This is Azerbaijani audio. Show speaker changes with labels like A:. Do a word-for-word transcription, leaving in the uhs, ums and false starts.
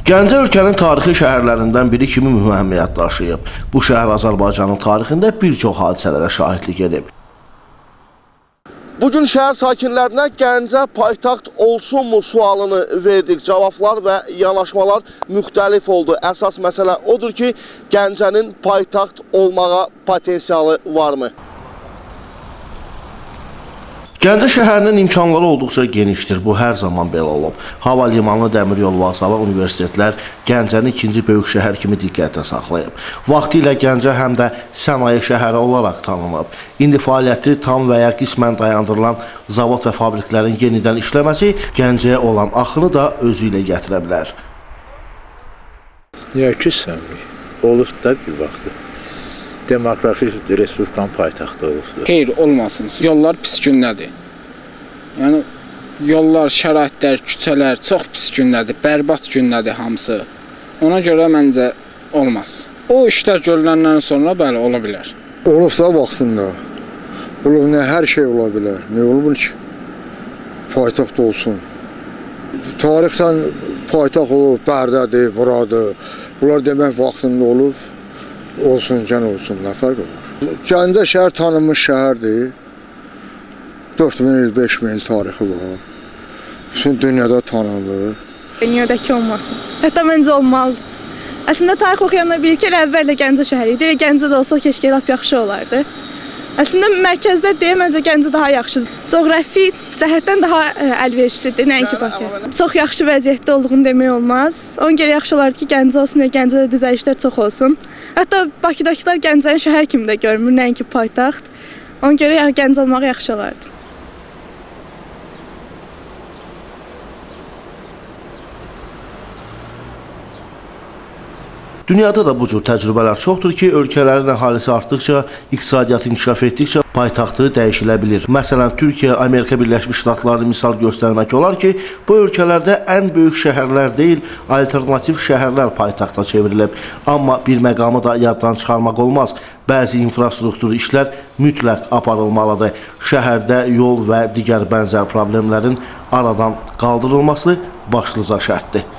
A: Gəncə ölkənin tarixi şəhərlərindən biri kimi mühüm əhəmiyyət daşıyıb. Bu şəhər Azərbaycanın tarixində bir çox hadisələrə şahidlik edib. Bugün şəhər sakinlərinə Gəncə paytaxt olsunmu sualını verdik. Cavablar və yanaşmalar müxtəlif oldu. Əsas məsələ odur ki, Gəncənin paytaxt olmağa potensialı varmı? Gəncə şəhərinin imkanları olduqca genişdir. Bu hər zaman belə olub. Hava limanı, dəmir yol vağzalı, universitetlər Gəncəni ikinci böyük şəhər kimi diqqətə saxlayıb. Vaxtilə Gəncə həm də sənaye şəhəri olaraq tanınıb. İndi fəaliyyəti tam və ya qismən dayandırılan zavod və fabriklərin yenidən işləməsi Gəncəyə olan axını da özü ilə gətirə bilər.
B: Niyə ki, səmli? Olub da bir vaxtı. Demokratik Respublikanın paytaxtı olubdur.
C: Xeyr, olmasın. Yollar pis gündədir. Yəni, yollar, şəraitlər, küçələr çox pis gündədir. Bərbad gündədir hamısı. Ona görə məncə olmaz. O işlər görüləndən sonra bəli, ola bilər.
D: Olubsa vaxtında. Olub nə hər şey ola bilər. Nə olub ki? Paytaxt olsun. Tarixdən paytaxt olub, Bərdədir, buradır. Bunlar demək vaxtında olub. Olsun, can olsun, nə fərq var? Gəncə şəhər tanınmış şəhərdir. dörd min il, beş min il tarixi var. Bütün dünyada tanınır.
E: Dünyadakı olmasın. Hətta məncə olmalıdır. Əslində tarix oxuyanlar bilir ki, əvvəl də Gəncə şəhəri idi. Gəncə də olsa keşkə lap yaxşı olardı. Əslində mərkəzdə deyə məncə Gəncə daha yaxşıdır. Coğrafi cəhətdən daha əlverişlidir, nəinki Bakı. Çox yaxşı vəziyyətdə olduğunu demək olmaz. Ona görə yaxşı olardı ki, Gəncə olsun, Gəncədə düzəlişlər çox olsun. Hətta Bakıdakılar Gəncəni şəhər kimi də görmür, nəinki paytaxt. Ona görə Gəncə olmağı yaxşı olardı.
A: Dünyada da bu cür təcrübələr çoxdur ki, ölkələrin əhalisi artdıqca, iqtisadiyyatı inkişaf etdikcə paytaxtı dəyişilə bilir. Məsələn, Türkiyə, Amerika Birləşmiş Ştatlarını misal göstərmək olar ki, bu ölkələrdə ən böyük şəhərlər deyil, alternativ şəhərlər paytaxta çevrilib. Amma bir məqamı da yaddan çıxarmaq olmaz. Bəzi infrastruktur işlər mütləq aparılmalıdır. Şəhərdə yol və digər bənzər problemlərin aradan qaldırılması başlıca şərtdir.